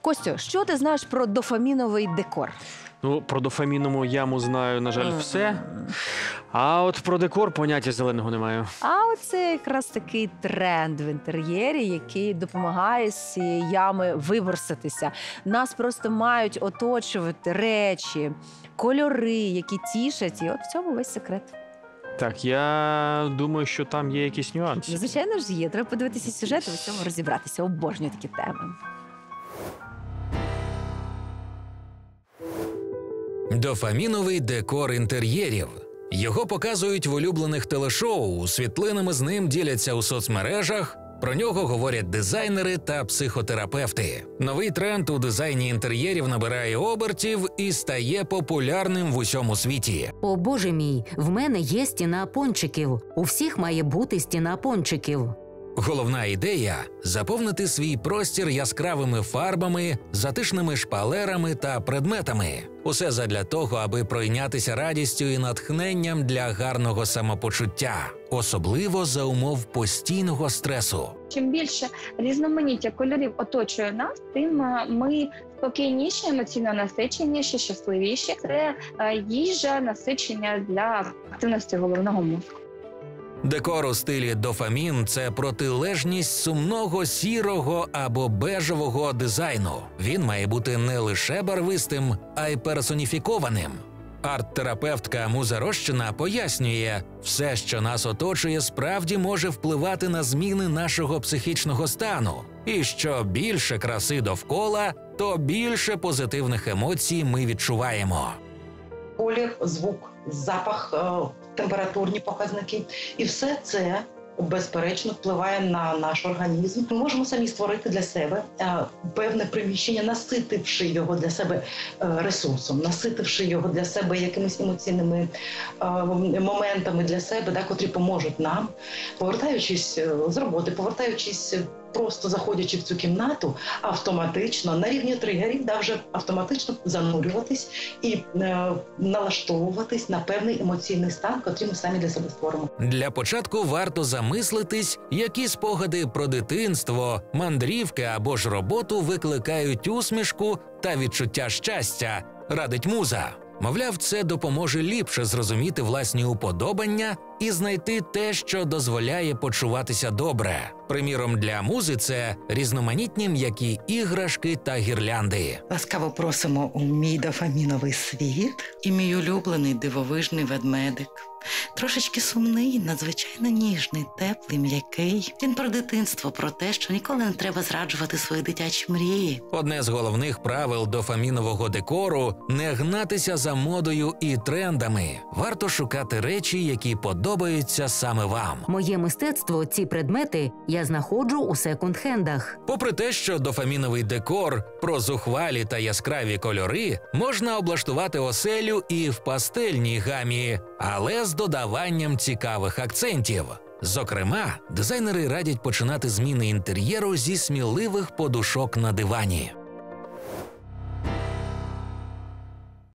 Костю, що ти знаєш про дофаміновий декор? Ну, про дофамінову яму знаю, на жаль, все. А от про декор поняття зеленого не маю. А оце якраз такий тренд в інтер'єрі, який допомагає з цієї ями виборсатися. Нас просто мають оточувати речі, кольори, які тішать. І от в цьому весь секрет. Так, я думаю, що там є якісь нюанси. Звичайно ж є. Треба подивитися сюжет і в цьому розібратися. Обожнюю такі теми. Дофаміновий декор інтер'єрів. Його показують в улюблених телешоу, світлинами з ним діляться у соцмережах, про нього говорять дизайнери та психотерапевти. Новий тренд у дизайні інтер'єрів набирає обертів і стає популярним в усьому світі. О, Боже мій, в мене є стіна пончиків. У всіх має бути стіна пончиків. Головна ідея – заповнити свій простір яскравими фарбами, затишними шпалерами та предметами. Усе задля того, аби пройнятися радістю і натхненням для гарного самопочуття, особливо за умов постійного стресу. Чим більше різноманіття кольорів оточує нас, тим ми спокійніші, емоційно насиченіші, щасливіші. Це їжа, насичення для активності головного мозку. Декор у стилі дофамін – це протилежність сумного сірого або бежевого дизайну. Він має бути не лише барвистим, а й персоніфікованим. Арт-терапевтка Муза Рощина пояснює, все, що нас оточує, справді може впливати на зміни нашого психічного стану. І що більше краси довкола, то більше позитивних емоцій ми відчуваємо. Колір, звук, запах, температурні показники. І все це, безперечно, впливає на наш організм. Ми можемо самі створити для себе певне приміщення, наситивши його для себе ресурсом, наситивши його для себе якимись емоційними моментами для себе, котрі поможуть нам, повертаючись з роботи, повертаючись просто заходячи в цю кімнату, автоматично, на рівні тригерів, вже автоматично занурюватись і налаштовуватись на певний емоційний стан, який ми самі для себе створимо. Для початку варто замислитись, які спогади про дитинство, мандрівки або ж роботу викликають усмішку та відчуття щастя, радить Муза. Мовляв, це допоможе ліпше зрозуміти власні уподобання і знайти те, що дозволяє почуватися добре. Приміром, для Музи це різноманітні м'які іграшки та гірлянди. Ласкаво просимо у мій дофаміновий світ і мій улюблений дивовижний ведмедик. Трошечки сумний, надзвичайно ніжний, теплий, м'який. Він про дитинство, про те, що ніколи не треба зраджувати свої дитячі мрії. Одне з головних правил дофамінового декору – не гнатися за модою і трендами. Варто шукати речі, які подобаються саме вам. Моє мистецтво, ці предмети я знаходжу у секонд-хендах. Попри те, що дофаміновий декор про зухвалі та яскраві кольори, можна облаштувати оселю і в пастельній гамі, але з додаванням цікавих акцентів. Зокрема, дизайнери радять починати зміни інтер'єру зі сміливих подушок на дивані.